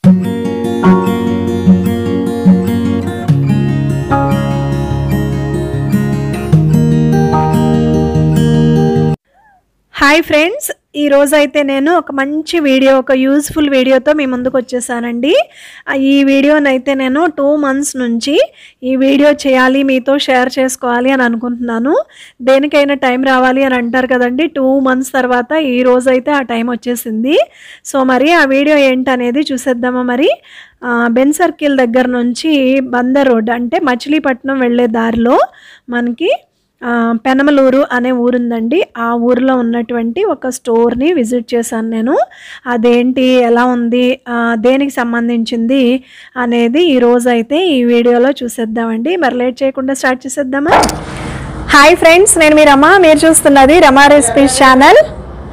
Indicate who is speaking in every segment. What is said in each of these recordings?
Speaker 1: Hi friends, ఈ రోజు అయితే నేను ఒక మంచి వీడియో, ఒక యూజ్ఫుల్ వీడియోతో మీ ముందుకు వచ్చేసానండి. ఈ వీడియోనైతే నేను 2 months నుంచి ఈ వీడియో చేయాలి, మీతో షేర్ చేసుకోవాలి అని అనుకుంటున్నాను. దేనికైనా టైం రావాలి అని అంటారు కదండి. 2 months తర్వాత ఈ రోజు అయితే ఆ టైం వచ్చేసింది. సో మరి ఆ వీడియో ఏంటనేది చూసేద్దామా. మరి బెన్ సర్కిల్ దగ్గర నుంచి బందర్ రోడ్ అంటే మచిలీపట్నం వెళ్ళే దారిలో మనకి పెనమలూరు అనే ఊరుందండి. ఆ ఊరిలో ఉన్నటువంటి ఒక స్టోర్ని విజిట్ చేశాను నేను. అదేంటి, ఎలా ఉంది, దేనికి సంబంధించింది అనేది ఈరోజు అయితే ఈ వీడియోలో చూసేద్దామండి. మరి లేట్ చేయకుండా స్టార్ట్ చేసేద్దామా. హాయ్ ఫ్రెండ్స్, నేను మీ రమ, మీరు చూస్తున్నది రమా రెసిపీస్ ఛానల్.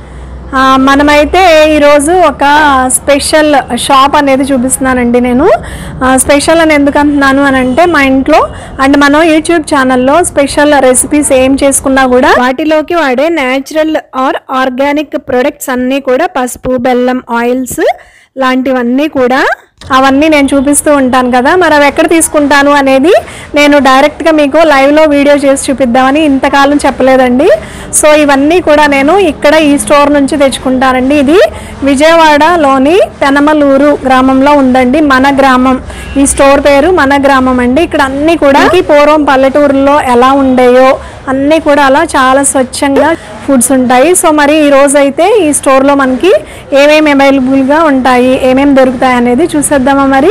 Speaker 1: మనమైతే ఈరోజు ఒక స్పెషల్ షాప్ అనేది చూపిస్తున్నానండి. నేను స్పెషల్ అని ఎందుకు అంటున్నాను అని అంటే, మా ఇంట్లో అండ్ మనం యూట్యూబ్ ఛానల్లో స్పెషల్ రెసిపీస్ ఏం చేసుకున్నా కూడా వాటిలోకి వాడే న్యాచురల్ ఆర్ ఆర్గానిక్ ప్రొడక్ట్స్ అన్నీ కూడా పసుపు, బెల్లం, ఆయిల్స్ లాంటివన్నీ కూడా అవన్నీ నేను చూపిస్తూ ఉంటాను కదా. మరి అవి ఎక్కడ తీసుకుంటాను అనేది నేను డైరెక్ట్గా మీకు లైవ్లో వీడియో చేసి చూపిద్దామని ఇంతకాలం చెప్పలేదండి. సో ఇవన్నీ కూడా నేను ఇక్కడ ఈ స్టోర్ నుంచి తెచ్చుకుంటానండి. ఇది విజయవాడలోని పెనమలూరు గ్రామంలో ఉందండి. మన గ్రామం, ఈ స్టోర్ పేరు మన గ్రామం అండి. ఇక్కడ అన్నీ కూడా పూర్వం పల్లెటూరులో ఎలా ఉండేయో అన్నీ కూడా అలా చాలా స్వచ్ఛంగా ఫుడ్స్ ఉంటాయి. సో మరి ఈరోజు అయితే ఈ స్టోర్లో మనకి ఏమేమి అవైలబుల్గా ఉంటాయి, ఏమేమి దొరుకుతాయి అనేది చూసేద్దామా. మరి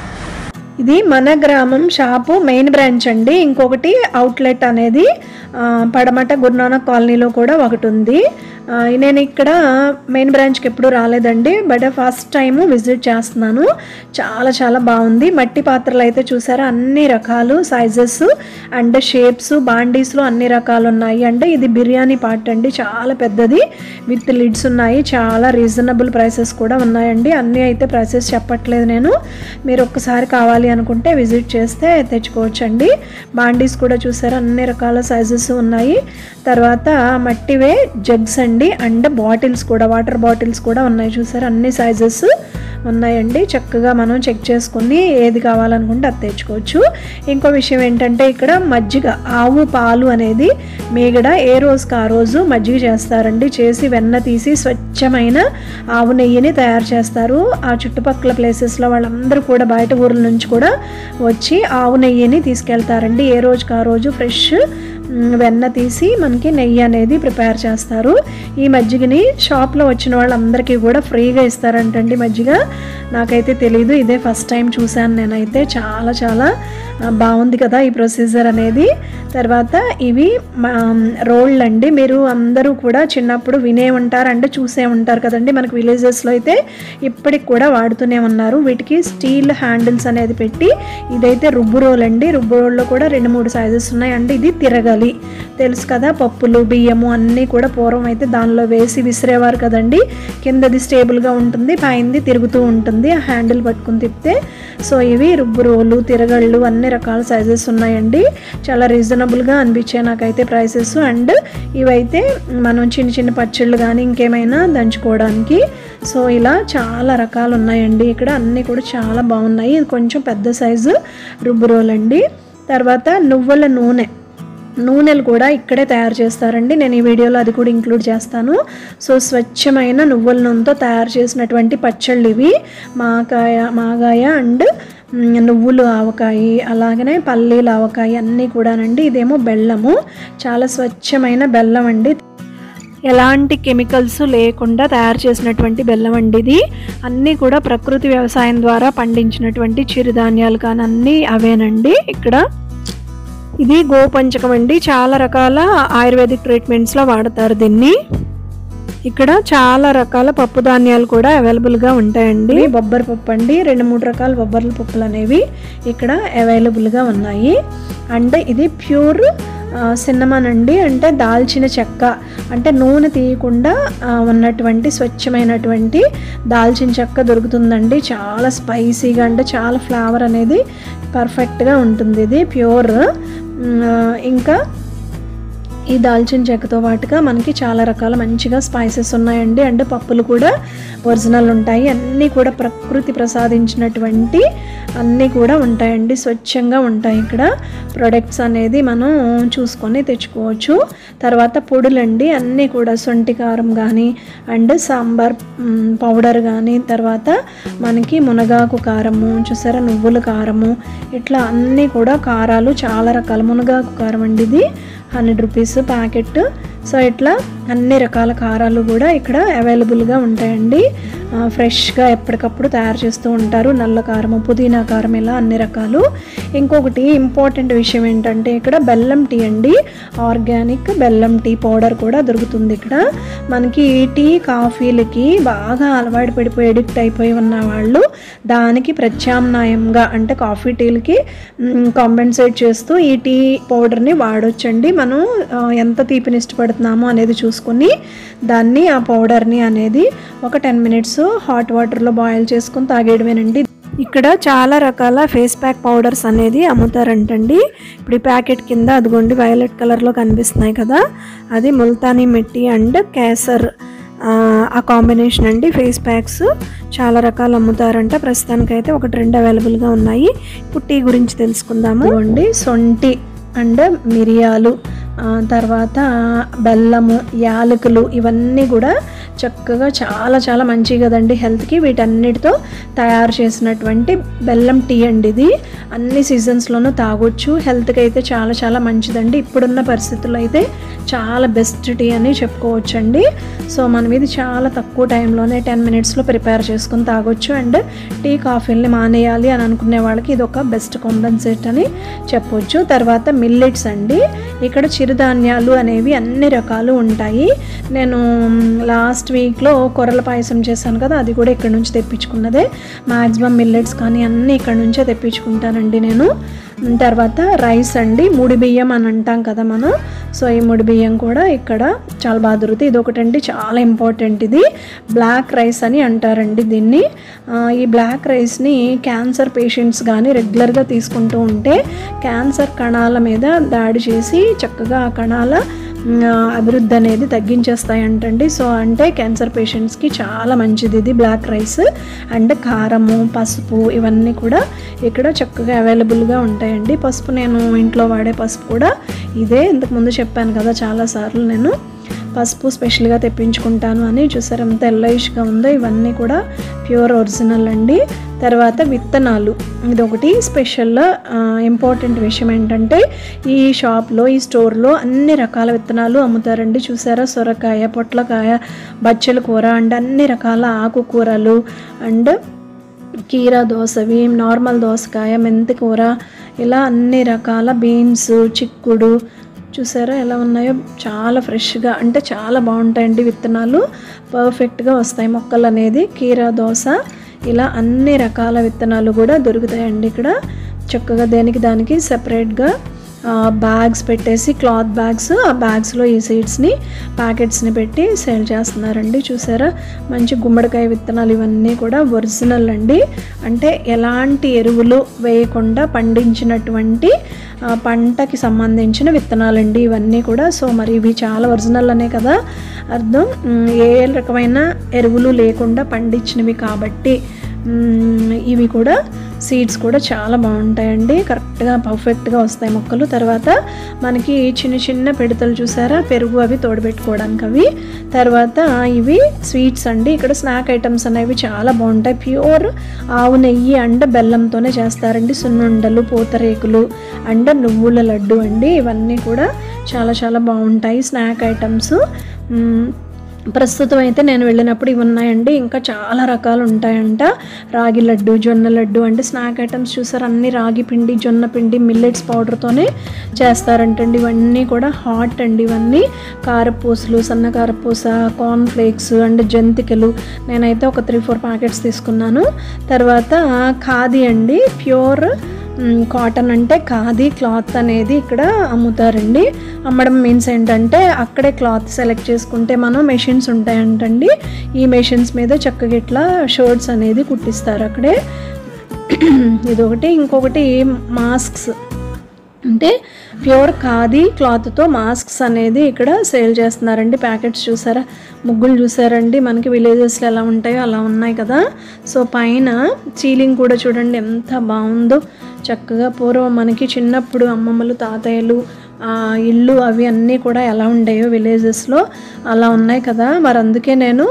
Speaker 1: ఇది మన గ్రామం షాపు మెయిన్ బ్రాంచ్ అండి. ఇంకొకటి అవుట్లెట్ అనేది పటమట గురునానక్ కాలనీలో కూడా ఒకటి ఉంది. నేను ఇక్కడ మెయిన్ బ్రాంచ్కి ఎప్పుడు రాలేదండి, బట్ ఫస్ట్ టైము విజిట్ చేస్తున్నాను. చాలా చాలా బాగుంది. మట్టి పాత్రలు అయితే చూసారా, అన్ని రకాలు సైజెస్ అండ్ షేప్స్, బాండీస్లో అన్ని రకాలు ఉన్నాయి. అంటే ఇది బిర్యానీ పార్ట్ అండి, చాలా పెద్దది, విత్ లిడ్స్ ఉన్నాయి. చాలా రీజనబుల్ ప్రైసెస్ కూడా ఉన్నాయండి. అన్నీ అయితే ప్రైసెస్ చెప్పట్లేదు నేను, మీరు ఒక్కసారి కావాలి అనుకుంటే విజిట్ చేస్తే తెచ్చుకోవచ్చండి. బాండీస్ కూడా చూసారా, అన్ని రకాల సైజెస్ ఉన్నాయి. తర్వాత మట్టివే జగ్స్ అండి, అండ్ బాటిల్స్ కూడా, వాటర్ బాటిల్స్ కూడా ఉన్నాయి. చూసారా, అన్ని సైజెస్ ఉన్నాయండి. చక్కగా మనం చెక్ చేసుకుని ఏది కావాలనుకుంటే అది తెచ్చుకోవచ్చు. ఇంకో విషయం ఏంటంటే, ఇక్కడ మజ్జిగ, ఆవు పాలు అనేది మీగడ ఏ రోజుకి ఆ రోజు మజ్జిగ చేస్తారండి. చేసి వెన్న తీసి స్వచ్ఛమైన ఆవు నెయ్యిని తయారు చేస్తారు. ఆ చుట్టుపక్కల ప్లేసెస్లో వాళ్ళందరూ కూడా బయట ఊర్ల నుంచి కూడా వచ్చి ఆవు నెయ్యిని తీసుకెళ్తారండి. ఏ రోజుకి ఆ రోజు ఫ్రెష్ వెన్న తీసి మనకి నెయ్యి అనేది ప్రిపేర్ చేస్తారు. ఈ మజ్జిగని షాప్లో వచ్చిన వాళ్ళందరికీ కూడా ఫ్రీగా ఇస్తారంటండి మజ్జిగ. నాకైతే తెలీదు, ఇదే ఫస్ట్ టైం చూశాను నేనైతే. చాలా చాలా బాగుంది కదా ఈ ప్రొసీజర్ అనేది. తర్వాత ఇవి రోళ్ళు అండి. మీరు అందరూ కూడా చిన్నప్పుడు వినే ఉంటారు అంటే చూసే ఉంటారు కదండి. మనకు విలేజెస్లో అయితే ఇప్పటికి కూడా వాడుతూనే ఉన్నారు. వీటికి స్టీల్ హ్యాండిల్స్ అనేది పెట్టి, ఇదైతే రుబ్బు రోల్ అండి. రుబ్బు రోల్లో కూడా 2-3 సైజెస్ ఉన్నాయి. అంటే ఇది తిరగాలి, తెలుసు కదా, పప్పులు, బియ్యము అన్నీ కూడా పూర్వం అయితే దానిలో వేసి విసిరేవారు కదండి. కిందది స్టేబుల్గా ఉంటుంది, పైంది తిరుగుతూ ఉంటుంది ఆ హ్యాండిల్ పట్టుకుని తిప్పితే. సో ఇవి రుబ్బు రోలు, తిరగళ్ళు, అన్ని రకాల సైజెస్ ఉన్నాయండి. చాలా రీజనబుల్గా అనిపించాయి నాకైతే ప్రైసెస్. అండ్ ఇవైతే మనం చిన్న చిన్న పచ్చళ్ళు కానీ ఇంకేమైనా దంచుకోవడానికి. సో ఇలా చాలా రకాలు ఉన్నాయండి ఇక్కడ, అన్నీ కూడా చాలా బాగున్నాయి. ఇది కొంచెం పెద్ద సైజు రుబ్బు రోల్ అండి. తర్వాత నువ్వుల నూనెలు కూడా ఇక్కడే తయారు చేస్తారండి. నేను ఈ వీడియోలో అది కూడా ఇంక్లూడ్ చేస్తాను. సో స్వచ్ఛమైన నువ్వుల నూనెతో తయారు చేసినటువంటి పచ్చళ్ళు ఇవి. మాగాయ అండ్ నువ్వులు ఆవకాయ, అలాగనే పల్లీలు ఆవకాయ అన్నీ కూడానండి. ఇదేమో బెల్లము, చాలా స్వచ్ఛమైన బెల్లం అండి. ఎలాంటి కెమికల్స్ లేకుండా తయారు చేసినటువంటి బెల్లం అండి ఇది. అన్నీ కూడా ప్రకృతి వ్యవసాయం ద్వారా పండించినటువంటి చిరుధాన్యాలు కానీ అన్నీ అవేనండి. ఇక్కడ ఇది గోపంచకం అండి. చాలా రకాల ఆయుర్వేదిక్ ట్రీట్మెంట్స్లో వాడతారు దీన్ని. ఇక్కడ చాలా రకాల పప్పు ధాన్యాలు కూడా అవైలబుల్గా ఉంటాయండి. బొబ్బరి పప్పు అండి, 2-3 రకాల బొబ్బర్ల పప్పులు అనేవి ఇక్కడ అవైలబుల్గా ఉన్నాయి. అండ్ ఇది ప్యూర్ సిన్నమన్ అండి, అంటే దాల్చిన చెక్క, అంటే నూనె తీయకుండా ఉన్నటువంటి స్వచ్ఛమైనటువంటి దాల్చిన చెక్క దొరుకుతుందండి. చాలా స్పైసీగా, అంటే చాలా ఫ్లేవర్ అనేది పర్ఫెక్ట్గా ఉంటుంది. ఇది ప్యూర్. ఇంకా ఈ దాల్చిన చెక్కతో పాటుగా మనకి చాలా రకాల మంచిగా స్పైసెస్ ఉన్నాయండి. అండ్ పప్పులు కూడా ఒరిజినల్ ఉంటాయి. అన్నీ కూడా ప్రకృతి ప్రసాదించినటువంటి అన్నీ కూడా ఉంటాయండి. స్వచ్ఛంగా ఉంటాయి. ఇక్కడ ప్రొడక్ట్స్ అనేది మనం చూసుకొని తెచ్చుకోవచ్చు. తర్వాత పొడులండి అన్నీ కూడా సొంటి కారం కానీ అండ్ సాంబార్ పౌడర్ కానీ, తర్వాత మనకి మునగాకు కారము చూసారా, నువ్వుల కారము, ఇట్లా అన్నీ కూడా కారాలు చాలా రకాల. మునగాకు కారం అండి ఇది 100 రూపీస్ ప్యాకెట్. సో ఇట్లా అన్ని రకాల కారాలు కూడా ఇక్కడ అవైలబుల్గా ఉంటాయండి. ఫ్రెష్గా ఎప్పటికప్పుడు తయారు చేస్తూ ఉంటారు. నల్ల కారము, పుదీనా కారం, ఇలా అన్ని రకాలు. ఇంకొకటి ఇంపార్టెంట్ విషయం ఏంటంటే ఇక్కడ బెల్లం టీ అండి, ఆర్గానిక్ బెల్లం టీ పౌడర్ కూడా దొరుకుతుంది. ఇక్కడ మనకి టీ కాఫీలకి బాగా అలవాటు పడిపోయి ఎడిక్ట్ అయిపోయి ఉన్న వాళ్ళు దానికి ప్రత్యామ్నాయంగా అంటే కాఫీ టీలకి కాంపెన్సేట్ చేస్తూ ఈ టీ పౌడర్ని వాడొచ్చండి. మనం ఎంత తీపిని ఇష్టపడుతున్నామో అనేది చూసుకొని దాన్ని ఆ పౌడర్ని అనేది ఒక 10 మినిట్స్ హాట్ వాటర్లో బాయిల్ చేసుకొని తాగేయడమేనండి. ఇక్కడ చాలా రకాల ఫేస్ ప్యాక్ పౌడర్స్ అనేది అమ్ముతారంటండి. ఇప్పుడు ఈ ప్యాకెట్ కింద అదిగోండి వైలెట్ కలర్లో కనిపిస్తున్నాయి కదా, అది ముల్తానీ మిట్టి అండ్ కేసర్ ఆ కాంబినేషన్ అండి. ఫేస్ ప్యాక్స్ చాలా రకాలు అమ్ముతారంట. ప్రస్తుతానికైతే 1-2 అవైలబుల్గా ఉన్నాయి. ఇప్పుడు టీ గురించి తెలుసుకుందాము అండి. సొంటి అండ్ మిరియాలు, తర్వాత బెల్లము, యాలకులు, ఇవన్నీ కూడా చక్కగా చాలా చాలా మంచిది కదండి హెల్త్కి. వీటన్నిటితో తయారు చేసినటువంటి బెల్లం టీ అండి ఇది. అన్ని సీజన్స్లోనూ తాగొచ్చు. హెల్త్కి అయితే చాలా చాలా మంచిదండి. ఇప్పుడున్న పరిస్థితుల్లో అయితే చాలా బెస్ట్ టీ అని చెప్పుకోవచ్చండి. సో మనం ఇది చాలా తక్కువ టైంలోనే 10 మినిట్స్లో ప్రిపేర్ చేసుకొని తాగొచ్చు. అండ్ టీ కాఫీల్ని మానేయాలి అని అనుకునే వాళ్ళకి ఇది ఒక బెస్ట్ కాంపెన్సేట్ అని చెప్పొచ్చు. తర్వాత మిల్లెట్స్ అండి. ఇక్కడ చిరుధాన్యాలు అనేవి అన్ని రకాలు ఉంటాయి. నేను లాస్ట్ వీక్లో కొర్రల పాయసం చేశాను కదా, అది కూడా ఇక్కడ నుంచి తెప్పించుకున్నదే. మ్యాక్సిమం మిల్లెట్స్ కానీ అన్నీ ఇక్కడ నుంచే తెప్పించుకుంటానండి నేను. తర్వాత రైస్ అండి, ముడి బియ్యం అని అంటాం కదా మనం. సో ఈ ముడి బియ్యం కూడా ఇక్కడ చాలా బాగా దొరుకుతాయి. ఇది ఒకటండి చాలా ఇంపార్టెంట్, ఇది బ్లాక్ రైస్ అని అంటారండి దీన్ని. ఈ బ్లాక్ రైస్ని క్యాన్సర్ పేషెంట్స్ కానీ రెగ్యులర్గా తీసుకుంటూ ఉంటే క్యాన్సర్ కణాల మీద దాడి చేసి చక్కగా ఆ కణాల అభివృద్ధి అనేది తగ్గించేస్తాయంటండి. సో అంటే క్యాన్సర్ పేషెంట్స్కి చాలా మంచిది ఇది బ్లాక్ రైస్. అండ్ కారము, పసుపు, ఇవన్నీ కూడా ఇక్కడ చక్కగా అవైలబుల్గా ఉంటాయండి. పసుపు నేను ఇంట్లో వాడే పసుపు కూడా ఇదే. ఇంతకుముందు చెప్పాను కదా చాలాసార్లు నేను పసుపు స్పెషల్గా తెప్పించుకుంటాను అని. చూసారు ఎంత ఎల్లోయిష్గా ఉందో. ఇవన్నీ కూడా ప్యూర్ ఒరిజినల్ అండి. తర్వాత విత్తనాలు, ఇదొకటి స్పెషల్ ఇంపార్టెంట్ విషయం ఏంటంటే ఈ షాప్లో ఈ స్టోర్లో అన్ని రకాల విత్తనాలు అమ్ముతారండి. చూసారా, సొరకాయ, పొట్లకాయ, బచ్చల కూర అండ్ అన్ని రకాల ఆకుకూరలు అండ్ కీరా దోసవి, నార్మల్ దోసకాయ, మెంతి కూర, ఇలా అన్ని రకాల బీన్స్, చిక్కుడు, చూసారా ఎలా ఉన్నాయో. చాలా ఫ్రెష్గా అంటే చాలా బాగుంటాయండి విత్తనాలు. పర్ఫెక్ట్గా వస్తాయి మొక్కలు అనేది. కీరా దోస, ఇలా అన్ని రకాల విత్తనాలు కూడా దొరుకుతాయండి ఇక్కడ. చక్కగా దేనికి దానికి సెపరేట్గా బ్యాగ్స్ పెట్టేసి, క్లాత్ బ్యాగ్స్, ఆ బ్యాగ్స్లో ఈ సీడ్స్ని ప్యాకెట్స్ని పెట్టి సేల్ చేస్తున్నారండి. చూసారా, మంచి గుమ్మడికాయ విత్తనాలు, ఇవన్నీ కూడా ఒరిజినల్ అండి. అంటే ఎలాంటి ఎరువులు వేయకుండా పండించినటువంటి పంటకి సంబంధించిన విత్తనాలండి ఇవన్నీ కూడా. సో మరి ఇవి చాలా ఒరిజినల్ అనే కదా అర్థం. ఏ రకమైన ఎరువులు లేకుండా పండించినవి కాబట్టి ఇవి కూడా సీడ్స్ కూడా చాలా బాగుంటాయండి. కరెక్ట్గా పర్ఫెక్ట్గా వస్తాయి మొక్కలు. తర్వాత మనకి చిన్న చిన్న పిడతలు చూసారా, పెరుగు అవి తోడబెట్టుకోవడానికి అవి. తర్వాత ఇవి స్వీట్స్ అండి. ఇక్కడ స్నాక్ ఐటమ్స్ అనేవి చాలా బాగుంటాయి. ప్యూర్ ఆవు నెయ్యి అండ్ బెల్లంతోనే చేస్తారండి. సున్నుండలు, పూతరేకులు అండ్ నువ్వుల లడ్డు అండి. ఇవన్నీ కూడా చాలా చాలా బాగుంటాయి స్నాక్ ఐటమ్స్. ప్రస్తుతం అయితే నేను వెళ్ళినప్పుడు ఇవి ఉన్నాయండి. ఇంకా చాలా రకాలు ఉంటాయంట. రాగి లడ్డు, జొన్న లడ్డు అంటే స్నాక్ ఐటమ్స్ చూసారు, అన్ని రాగి పిండి, జొన్న పిండి, మిల్లెట్స్ పౌడర్తోనే చేస్తారంటండి. ఇవన్నీ కూడా హాట్ అండి. ఇవన్నీ కారపూసలు, సన్న కారపూస, కార్న్ ఫ్లేక్స్ అండ్ జంతికలు. నేనైతే ఒక 3-4 ప్యాకెట్స్ తీసుకున్నాను. తర్వాత ఖాదీ అండి, ప్యూర్ కాటన్ అంటే ఖాదీ క్లాత్ అనేది ఇక్కడ అమ్ముతారండి. అమ్మడం మీన్స్ ఏంటంటే అక్కడే క్లాత్ సెలెక్ట్ చేసుకుంటే మనం మెషిన్స్ ఉంటాయంటండి. ఈ మెషిన్స్ మీద చక్కగా ఇట్లా షర్ట్స్ అనేది కుట్టిస్తారు అక్కడే. ఇదొకటి. ఇంకొకటి మాస్క్స్, అంటే ప్యూర్ ఖాదీ క్లాత్తో మాస్క్స్ అనేది ఇక్కడ సేల్ చేస్తున్నారండి. ప్యాకెట్స్ చూసారా, ముగ్గులు చూసారండి, మనకి విలేజెస్లో ఎలా ఉంటాయో అలా ఉన్నాయి కదా. సో పైన సీలింగ్ కూడా చూడండి ఎంత బాగుందో. చక్కగా పూర్వం మనకి చిన్నప్పుడు అమ్మమ్మలు తాతయ్యలు ఇల్లు అవి అన్నీ కూడా ఎలా ఉండేవో విలేజెస్లో అలా ఉన్నాయి కదా. మరి అందుకే నేను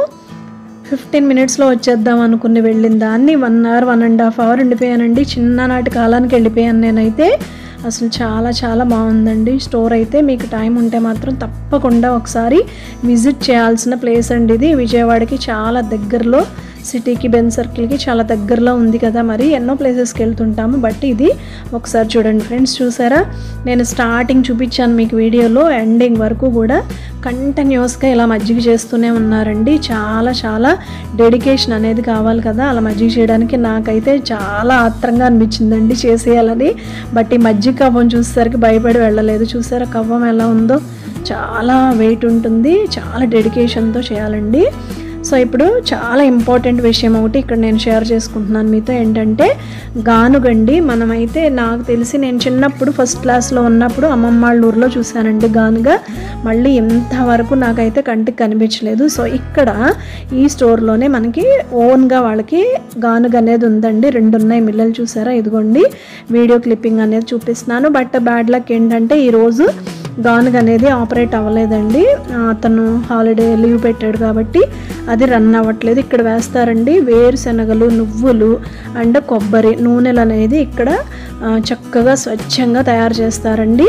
Speaker 1: 15 మినిట్స్లో వచ్చేద్దాం అనుకుని వెళ్ళిన దాన్ని 1 అవర్ 1.5 అవర్ ఉండిపోయానండి. చిన్ననాటి కాలానికి వెళ్ళిపోయాను నేనైతే. అసలు చాలా చాలా బాగుందండి స్టోర్ అయితే. మీకు టైం ఉంటే మాత్రం తప్పకుండా ఒకసారి విజిట్ చేయాల్సిన ప్లేస్ అండి ఇది. విజయవాడకి చాలా దగ్గరలో, సిటీకి బెన్ సర్కిల్కి చాలా దగ్గరలో ఉంది కదా. మరి ఎన్నో ప్లేసెస్కి వెళ్తుంటాము, బట్ ఇది ఒకసారి చూడండి ఫ్రెండ్స్. చూసారా, నేను స్టార్టింగ్ చూపించాను మీకు వీడియోలో, ఎండింగ్ వరకు కూడా కంటిన్యూస్గా ఇలా మజ్జిగ చేస్తూనే ఉన్నారండి. చాలా చాలా డెడికేషన్ అనేది కావాలి కదా అలా మజ్జిగ చేయడానికి. నాకైతే చాలా ఆత్రంగా అనిపించిందండి చేసేయాలని. బట్ ఈ మజ్జిగ కవ్వం చూసేసరికి భయపడి వెళ్ళలేదు. చూసారా కవ్వం ఎలా ఉందో, చాలా వెయిట్ ఉంటుంది, చాలా డెడికేషన్తో చేయాలండి. సో ఇప్పుడు చాలా ఇంపార్టెంట్ విషయం ఒకటి ఇక్కడ నేను షేర్ చేసుకుంటున్నాను మీతో. ఏంటంటే గానుగండి. మనమైతే నాకు తెలిసి నేను చిన్నప్పుడు ఫస్ట్ క్లాస్లో ఉన్నప్పుడు అమ్మమ్మ వాళ్ళ ఊర్లో చూశానండి గానుగ. మళ్ళీ ఇంతవరకు నాకైతే కంటికి కనిపించలేదు. సో ఇక్కడ ఈ స్టోర్లోనే మనకి ఓన్గా వాళ్ళకి గానుగ అనేది ఉందండి. 2 ఉన్నాయి మిల్లలు. చూసారా, ఇదిగోండి వీడియో క్లిప్పింగ్ అనేది చూపిస్తున్నాను. బట్ బ్యాడ్ లక్ ఏంటంటే ఈరోజు గానుగ అనేది ఆపరేట్ అవ్వలేదండి. అతను హాలిడే లీవ్ పెట్టాడు కాబట్టి అది రన్ అవ్వట్లేదు. ఇక్కడ వేస్తారండి వేరుశనగలు, నువ్వులు అండ్ కొబ్బరి నూనెలు అనేది ఇక్కడ చక్కగా స్వచ్ఛంగా తయారు చేస్తారండి.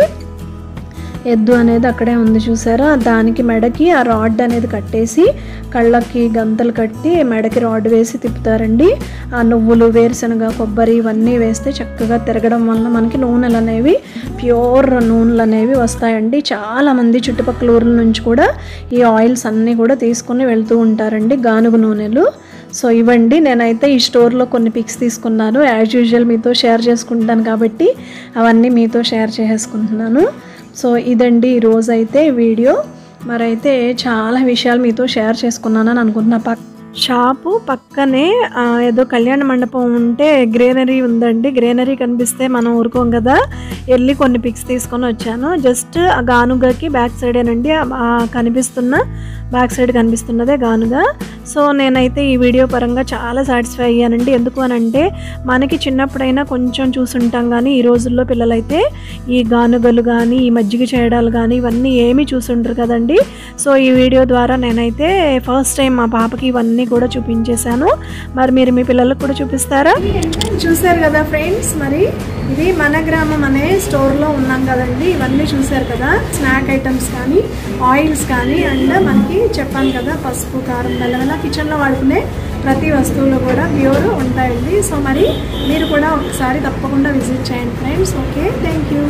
Speaker 1: ఎద్దు అనేది అక్కడే ఉంది చూసారా. దానికి మెడకి ఆ రాడ్ అనేది కట్టేసి కళ్ళకి గంతలు కట్టి మెడకి రాడ్ వేసి తిప్పుతారండి. ఆ నువ్వులు, వేరుశనగ, కొబ్బరి ఇవన్నీ వేస్తే చక్కగా తిరగడం వల్ల మనకి నూనెలు అనేవి, ప్యూర్ నూనెలు అనేవి వస్తాయండి. చాలామంది చుట్టుపక్కల ఊర్ల నుంచి కూడా ఈ ఆయిల్స్ అన్నీ కూడా తీసుకుని వెళ్తూ ఉంటారండి, గానుగ నూనెలు. సో ఇవ్వండి, నేనైతే ఈ స్టోర్లో కొన్ని పిక్స్ తీసుకున్నాను. యాజ్ యూజువల్ మీతో షేర్ చేసుకుంటాను కాబట్టి అవన్నీ మీతో షేర్ చేసుకుంటున్నాను. సో ఇదండి ఈరోజైతే వీడియో. మరైతే చాలా విషయాలు మీతో షేర్ చేసుకున్నానని అనుకుంటున్నా. షాపు పక్కనే ఏదో కళ్యాణ మండపం ఉంటే గ్రీనరీ ఉందండి. గ్రీనరీ కనిపిస్తే మనం ఊరుకోం కదా. వెళ్ళి కొన్ని పిక్స్ తీసుకొని వచ్చాను. జస్ట్ ఆ గానుగకి బ్యాక్ సైడేనండి, కనిపిస్తున్న బ్యాక్ సైడ్ కనిపిస్తున్నదే గానుగ. సో నేనైతే ఈ వీడియో పరంగా చాలా సాటిస్ఫై అయ్యానండి. ఎందుకు అని అంటే మనకి చిన్నప్పుడైనా కొంచెం చూసుంటాం, కానీ ఈ రోజుల్లో పిల్లలైతే ఈ గానుగలు కానీ ఈ మజ్జిగ చేయడాలు కానీ ఇవన్నీ ఏమీ చూసుంటారు కదండి. సో ఈ వీడియో ద్వారా నేనైతే ఫస్ట్ టైం మా పాపకి ఇవన్నీ కూడా చూపించేశాను. మరి మీరు మీ పిల్లలకు కూడా చూపిస్తారా? చూసారు కదా ఫ్రెండ్స్, మరి ఇది మన గ్రామం అనే స్టోర్లో ఉన్నాం కదండి. ఇవన్నీ చూసారు కదా, స్నాక్ ఐటమ్స్ కానీ ఆయిల్స్ కానీ అండ్ మనకి చెప్పాను కదా పసుపు, కారం, బెల్లం కిచెన్లో వాడుకునే ప్రతి వస్తువులు కూడా ప్యూర్ ఉంటాయండి. సో మరి మీరు కూడా ఒకసారి తప్పకుండా విజిట్ చేయండి ఫ్రెండ్స్. Okay, thank you.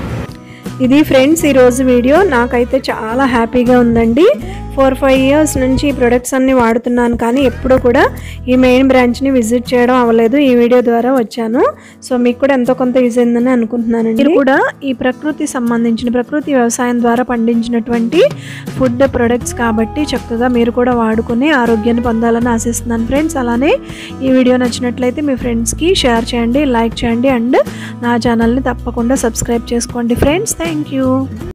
Speaker 1: ఇది ఫ్రెండ్స్ ఈరోజు వీడియో. నాకైతే చాలా హ్యాపీగా ఉందండి. 4-5 ఇయర్స్ నుంచి ఈ ప్రొడక్ట్స్ అన్నీ వాడుతున్నాను, కానీ ఎప్పుడూ కూడా ఈ మెయిన్ బ్రాంచ్ని విజిట్ చేయడం అవ్వలేదు. ఈ వీడియో ద్వారా వచ్చాను. సో మీకు కూడా ఎంతో కొంత యూజ్ అయిందని అనుకుంటున్నానండి. మీరు కూడా ఈ ప్రకృతి సంబంధించిన, ప్రకృతి వ్యవసాయం ద్వారా పండించినటువంటి ఫుడ్ ప్రొడక్ట్స్ కాబట్టి చక్కగా మీరు కూడా వాడుకొని ఆరోగ్యాన్ని పొందాలని ఆశిస్తున్నాను ఫ్రెండ్స్. అలానే ఈ వీడియో నచ్చినట్లయితే మీ ఫ్రెండ్స్కి షేర్ చేయండి, లైక్ చేయండి అండ్ నా ఛానల్ని తప్పకుండా సబ్స్క్రైబ్ చేసుకోండి ఫ్రెండ్స్. Thank you.